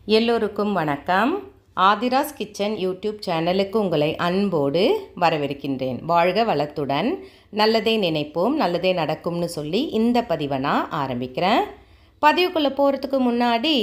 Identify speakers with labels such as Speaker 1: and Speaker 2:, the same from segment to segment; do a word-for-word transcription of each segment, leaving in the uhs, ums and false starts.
Speaker 1: எல்லோருக்கும் வணக்கம். Aadhira's kitchen YouTube சேனலுக்கு உங்களை அன்போடு வரவேற்கின்றேன். வாழ்க வளத்துடன், நல்லதே நினைப்போம், நல்லதே நடக்கும்னு சொல்லி இந்த பதிவை நான் ஆரம்பிக்கிறேன். பதிவுக்குள்ளே போகிறதுக்கு முன்னாடி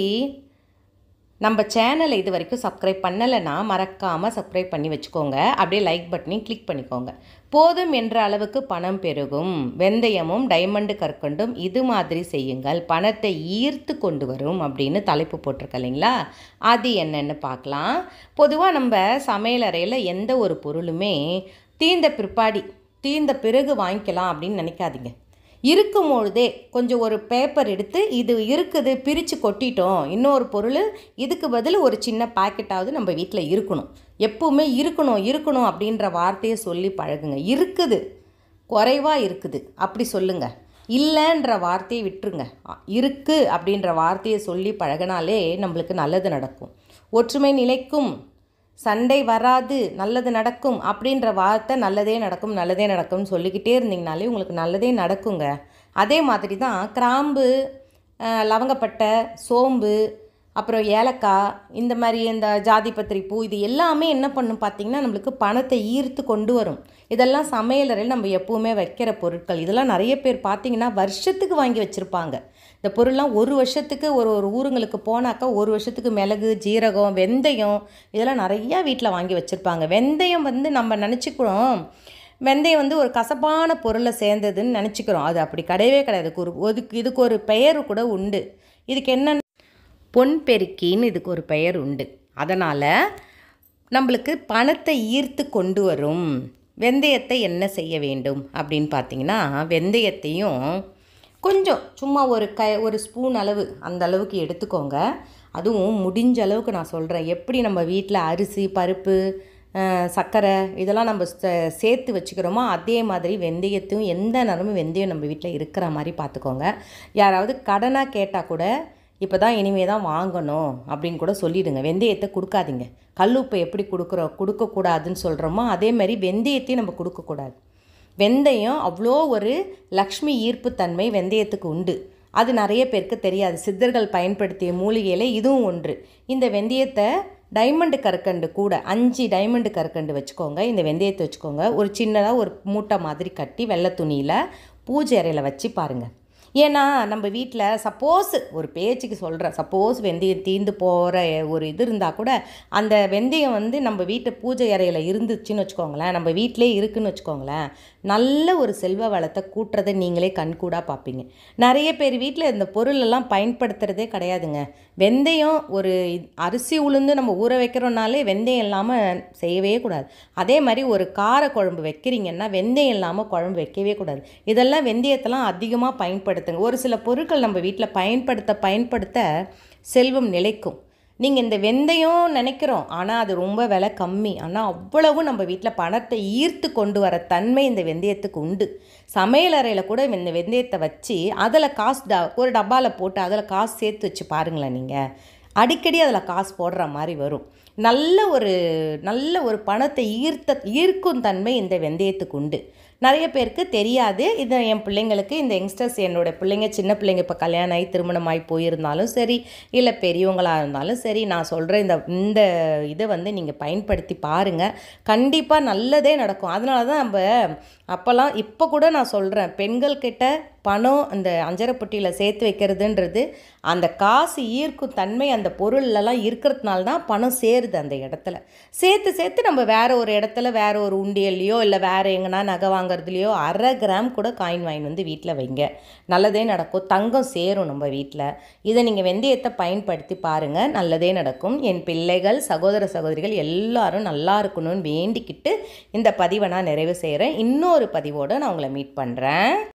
Speaker 1: நம்ம சேனலை இது வரைக்கும் சப்ஸ்கிரைப் பண்ணலைன்னா மறக்காமல் சப்ஸ்கிரைப் பண்ணி வச்சுக்கோங்க. அப்படியே லைக் பட்டனையும் கிளிக் பண்ணிக்கோங்க. போதும் என்ற அளவுக்கு பணம் பெருகும், வெந்தயமும் டைமண்டு கற்கண்டும் இது மாதிரி செய்யுங்கள், பணத்தை ஈர்த்து கொண்டு வரும் அப்படின்னு தலைப்பு போட்டிருக்க இல்லைங்களா? அது என்னென்னு பார்க்கலாம். பொதுவாக நம்ம சமையலறையில் எந்த ஒரு பொருளுமே தீர்ந்த பிற்பாடி தீர்ந்த பிறகு வாங்கிக்கலாம் அப்படின்னு நினைக்காதீங்க. இருக்கும் பொழுதே கொஞ்சம் ஒரு பேப்பர் எடுத்து இது இருக்குது பிரித்து கொட்டிட்டோம், இன்னொரு பொருள் இதுக்கு பதில் ஒரு சின்ன பாக்கெட்டாவது நம்ம வீட்டில் இருக்கணும். எப்பவுமே இருக்கணும் இருக்கணும் அப்படின்ற வார்த்தையை சொல்லி பழகுங்க. இருக்குது, குறைவாக இருக்குது அப்படி சொல்லுங்கள். இல்லைன்ற வார்த்தையை விட்டுருங்க. இருக்குது அப்படின்ற வார்த்தையை சொல்லி பழகினாலே நம்மளுக்கு நல்லது நடக்கும். ஒற்றுமை நிலைக்கும், சண்டை வராது, நல்லது நடக்கும் அப்படின்ற வார்த்தை நல்லதே நடக்கும் நல்லதே நடக்கும்னு சொல்லிக்கிட்டே இருந்தீங்கனாலே உங்களுக்கு நல்லதே நடக்குங்க. அதே மாதிரி தான் கிராம்பு, லவங்கப்பட்டை, சோம்பு, அப்புறம் ஏலக்காய், இந்த மாதிரி இந்த ஜாதிபத்திரி பூ, இது எல்லாமே என்ன பண்ணும் பார்த்திங்கன்னா நம்மளுக்கு பணத்தை ஈர்த்து கொண்டு வரும். இதெல்லாம் சமையலறையில் நம்ம எப்போவுமே வைக்கிற பொருட்கள். இதெல்லாம் நிறைய பேர் பார்த்திங்கன்னா வருஷத்துக்கு வாங்கி வச்சுருப்பாங்க. இந்த பொருள்லாம் ஒரு வருஷத்துக்கு ஒரு ஒரு ஊருங்களுக்கு போனாக்கா ஒரு வருஷத்துக்கு மிளகு, ஜீரகம், வெந்தயம் இதெல்லாம் நிறையா வீட்டில் வாங்கி வச்சுருப்பாங்க. வெந்தயம் வந்து நம்ம நினச்சிக்கிறோம் வெந்தயம் வந்து ஒரு கசப்பான பொருளை சேர்ந்ததுன்னு நினச்சிக்கிறோம். அது அப்படி கிடையவே கிடையாது. ஒரு ஒதுக்கு இதுக்கு ஒரு பெயர் கூட உண்டு. இதுக்கு என்ன, பொன் பெருக்கின்னு இதுக்கு ஒரு பெயர் உண்டு. அதனால் நம்மளுக்கு பணத்தை ஈர்த்து கொண்டு வரும். வெந்தயத்தை என்ன செய்ய வேண்டும் அப்படின்னு பார்த்திங்கன்னா, வெந்தயத்தையும் கொஞ்சம் சும்மா ஒரு க ஒரு ஸ்பூன் அளவு அந்த அளவுக்கு எடுத்துக்கோங்க. அதுவும் முடிஞ்ச அளவுக்கு நான் சொல்கிறேன், எப்படி நம்ம வீட்டில் அரிசி, பருப்பு, சர்க்கரை இதெல்லாம் நம்ம சேர்த்து வச்சுக்கிறோமோ அதே மாதிரி வெந்தயத்தையும் எந்த நேரமும் வெந்தயம் நம்ம வீட்டில் இருக்கிற மாதிரி பார்த்துக்கோங்க. யாராவது கடனாக கேட்டால் கூட இப்போ தான் இனிமேல் தான் வாங்கணும் அப்படின்னு கூட சொல்லிவிடுங்க. வெந்தயத்தை கொடுக்காதீங்க. கல்லுப்பை எப்படி கொடுக்குறோம் கொடுக்கக்கூடாதுன்னு சொல்கிறோமோ அதே மாதிரி வெந்தயத்தையும் நம்ம கொடுக்கக்கூடாது. வெந்தயம் அவ்வளோ ஒரு லக்ஷ்மி ஈர்ப்பு தன்மை வெந்தயத்துக்கு உண்டு. அது நிறைய பேருக்கு தெரியாது. சித்தர்கள் பயன்படுத்திய மூலிகையில் இதுவும் ஒன்று. இந்த வெந்தயத்தை டைமண்டு கற்கண்டு கூட அஞ்சு டைமண்டு கற்கண்டு வச்சுக்கோங்க. இந்த வெந்தயத்தை வச்சுக்கோங்க. ஒரு சின்னதாக ஒரு மூட்டை மாதிரி கட்டி வெள்ளை துணியில் பூஜை அறையில் வச்சு பாருங்கள். ஏன்னா நம்ம வீட்டில் சப்போஸ் ஒரு பேச்சுக்கு சொல்கிறேன், சப்போஸ் வெந்தயம் தீர்ந்து போகிற ஒரு இது இருந்தால் கூட அந்த வெந்தயம் வந்து நம்ம வீட்டு பூஜை அறையில் இருந்துச்சுன்னு வச்சுக்கோங்களேன், நம்ம வீட்டிலே இருக்குதுன்னு வச்சுக்கோங்களேன், நல்ல ஒரு செல்வ வளத்தை கூட்டுறதை நீங்களே கண்கூடாக பார்ப்பீங்க. நிறைய பேர் வீட்டில் இந்த பொருளெல்லாம் பயன்படுத்துகிறதே கிடையாதுங்க. வெந்தயம் ஒரு அரிசி உளுந்து நம்ம ஊற வைக்கிறோன்னாலே வெந்தயம் இல்லாமல் செய்யவே கூடாது. அதே மாதிரி ஒரு கார குழம்பு வைக்கிறீங்கன்னா வெந்தயம் இல்லாமல் குழம்பு வைக்கவே கூடாது. இதெல்லாம் வெந்தயத்தெல்லாம் அதிகமாக பயன்படுத்துங்க. ஒரு சில பொருட்கள் நம்ம வீட்டில் பயன்படுத்த பயன்படுத்த செல்வம் நிலைக்கும். நீங்கள் இந்த வெந்தயம் நினைக்கிறோம், ஆனால் அது ரொம்ப விலை கம்மி. ஆனால் அவ்வளவு நம்ம வீட்டில் பணத்தை ஈர்த்து கொண்டு வர தன்மை இந்த வெந்தயத்துக்கு உண்டு. சமையலறையில் கூட இந்த வெந்தயத்தை வச்சு அதில் காசு ட ஒரு டப்பாவில் போட்டு அதில் காசு சேர்த்து வச்சு பாருங்களேன். நீங்கள் அடிக்கடி அதில் காசு போடுற மாதிரி வரும். நல்ல ஒரு நல்ல ஒரு பணத்தை ஈர்த்த ஈர்க்கும் தன்மை இந்த வெந்தயத்துக்கு உண்டு. நிறைய பேருக்கு தெரியாது. இது என் பிள்ளைங்களுக்கு, இந்த யங்ஸ்டர்ஸ், என்னோடய பிள்ளைங்க, சின்ன பிள்ளைங்க இப்போ கல்யாணம் ஆகி திருமணமாகி போயிருந்தாலும் சரி, இல்லை பெரியவங்களாக இருந்தாலும் சரி, நான் சொல்கிற இந்த இந்த இதை வந்து நீங்கள் பயன்படுத்தி பாருங்கள். கண்டிப்பாக நல்லதே நடக்கும். அதனால தான் நம்ம அப்போல்லாம் இப்போ கூட நான் சொல்கிறேன், பெண்கள்கிட்ட பணம் அந்த அஞ்சரை பொட்டியில் சேர்த்து வைக்கிறதுன்றது அந்த காசு ஈர்க்கும் தன்மை அந்த பொருளெல்லாம் இருக்கிறதுனால தான் பணம் சேருது. அந்த இடத்துல சேர்த்து சேர்த்து நம்ம வேறு ஒரு இடத்துல வேறு ஒரு உண்டியல்லையோ இல்லை வேறு எங்கன்னா நகை வாங்குறதுலையோ அரை கிராம் கூட காயின் வாங்கி வந்து வீட்டில் வைங்க, நல்லதே நடக்கும். தங்கம் சேரும் நம்ம வீட்டில். இதை நீங்கள் வெந்தயத்தை பயன்படுத்தி பாருங்கள், நல்லதே நடக்கும். என் பிள்ளைகள், சகோதர சகோதரிகள் எல்லாரும் நல்லா இருக்கணும்னு வேண்டிக்கிட்டு இந்த பதிவை நான் நிறைவு செய்கிறேன். இன்னொரு பதிவோடு நான் உங்களை மீட் பண்ணுறேன்.